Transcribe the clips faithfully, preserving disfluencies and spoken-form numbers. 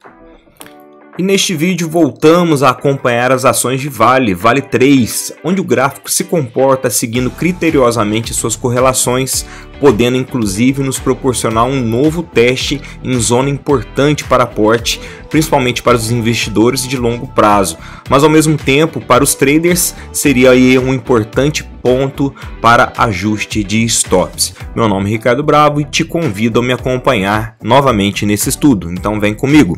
E neste vídeo voltamos a acompanhar as ações de Vale, Vale três, onde o gráfico se comporta seguindo criteriosamente suas correlações, podendo inclusive nos proporcionar um novo teste em zona importante para aporte, principalmente para os investidores de longo prazo, mas ao mesmo tempo para os traders seria aí um importante ponto para ajuste de stops. Meu nome é Ricardo Bravo e te convido a me acompanhar novamente nesse estudo, então vem comigo.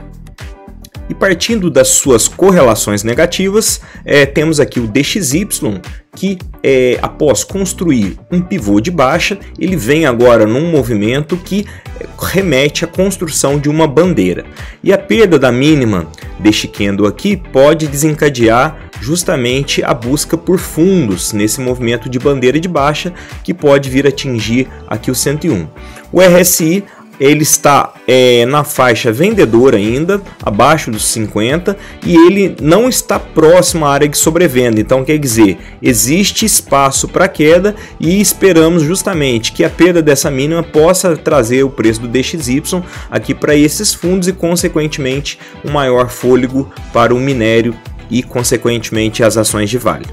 E partindo das suas correlações negativas, é, temos aqui o D X Y, que é, após construir um pivô de baixa, ele vem agora num movimento que remete à construção de uma bandeira. E a perda da mínima deste candle aqui pode desencadear justamente a busca por fundos nesse movimento de bandeira de baixa, que pode vir a atingir aqui o cento e um. O R S I ele está é, na faixa vendedora ainda, abaixo dos cinquenta, e ele não está próximo à área de sobrevenda. Então quer dizer, existe espaço para queda e esperamos justamente que a perda dessa mínima possa trazer o preço do D X Y aqui para esses fundos e consequentemente um maior fôlego para o minério e consequentemente as ações de Vale.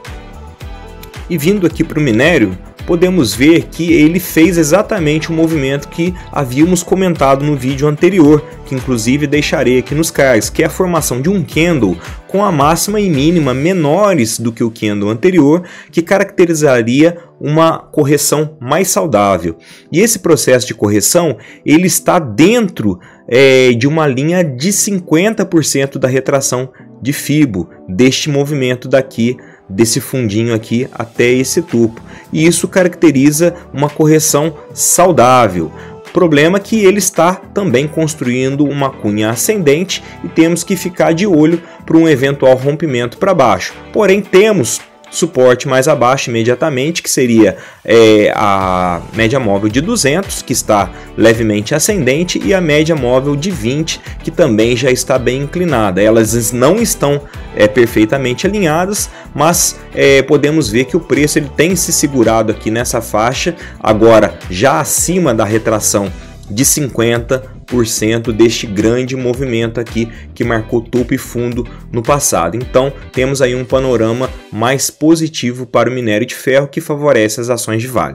E vindo aqui para o minério, podemos ver que ele fez exatamente o movimento que havíamos comentado no vídeo anterior, que inclusive deixarei aqui nos cards, que é a formação de um candle com a máxima e mínima menores do que o candle anterior, que caracterizaria uma correção mais saudável. E esse processo de correção ele está dentro é, de uma linha de cinquenta por cento da retração de Fibo, deste movimento daqui, desse fundinho aqui até esse topo, e isso caracteriza uma correção saudável. O problema é que ele está também construindo uma cunha ascendente e temos que ficar de olho para um eventual rompimento para baixo. Porém, temos suporte mais abaixo imediatamente, que seria é, a média móvel de duzentos, que está levemente ascendente, e a média móvel de vinte, que também já está bem inclinada. Elas não estão é, perfeitamente alinhadas, mas é, podemos ver que o preço ele tem se segurado aqui nessa faixa, agora já acima da retração de cinquenta por cento deste grande movimento aqui que marcou topo e fundo no passado. Então temos aí um panorama mais positivo para o minério de ferro, que favorece as ações de Vale.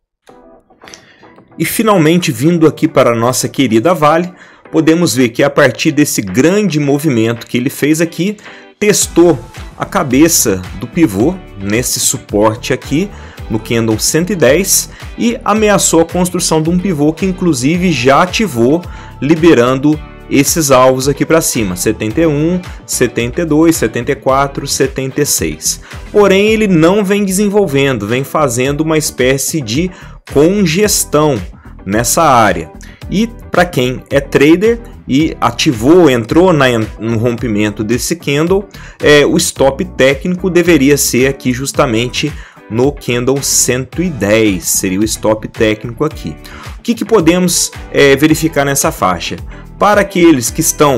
E finalmente, vindo aqui para a nossa querida Vale, podemos ver que a partir desse grande movimento que ele fez aqui, testou a cabeça do pivô nesse suporte aqui no candle cento e dez e ameaçou a construção de um pivô que inclusive já ativou, liberando esses alvos aqui para cima, setenta e um, setenta e dois, setenta e quatro, setenta e seis. Porém, ele não vem desenvolvendo, vem fazendo uma espécie de congestão nessa área. E para quem é trader e ativou, entrou na, no rompimento desse candle, é, o stop técnico deveria ser aqui justamente no candle cento e dez, seria o stop técnico aqui. O que, que podemos é, verificar nessa faixa? Para aqueles que estão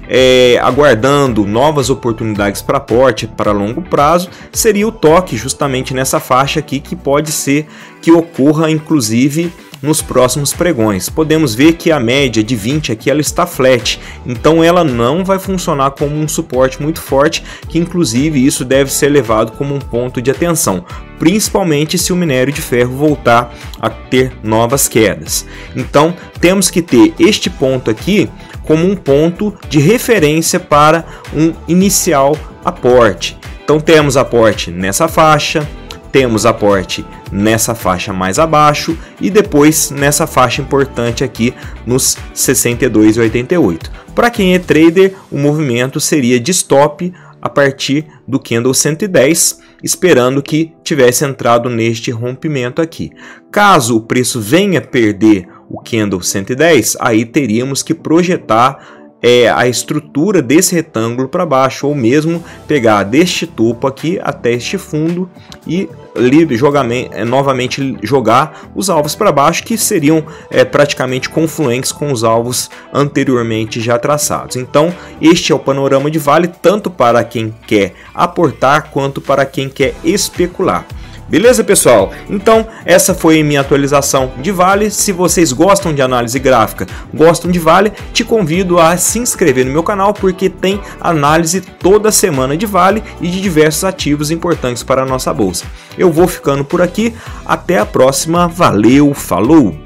é, aguardando novas oportunidades para aporte para longo prazo, seria o toque justamente nessa faixa aqui, que pode ser que ocorra inclusive nos próximos pregões. Podemos ver que a média de vinte aqui ela está flat, então ela não vai funcionar como um suporte muito forte, que inclusive isso deve ser levado como um ponto de atenção, principalmente se o minério de ferro voltar a ter novas quedas. Então temos que ter este ponto aqui como um ponto de referência para um inicial aporte. Então temos aporte nessa faixa, temos aporte nessa faixa mais abaixo e depois nessa faixa importante aqui nos sessenta e dois e oitenta e oito. Para quem é trader, o movimento seria de stop a partir do candle cento e dez, esperando que tivesse entrado neste rompimento aqui. Caso o preço venha perder o candle cento e dez, aí teríamos que projetar É a estrutura desse retângulo para baixo, ou mesmo pegar deste topo aqui até este fundo e livre, jogar, é, novamente jogar os alvos para baixo, que seriam é, praticamente confluentes com os alvos anteriormente já traçados. Então este é o panorama de Vale, tanto para quem quer aportar quanto para quem quer especular. Beleza, pessoal? Então, essa foi a minha atualização de Vale. Se vocês gostam de análise gráfica, gostam de Vale, te convido a se inscrever no meu canal, porque tem análise toda semana de Vale e de diversos ativos importantes para a nossa bolsa. Eu vou ficando por aqui, até a próxima, valeu, falou!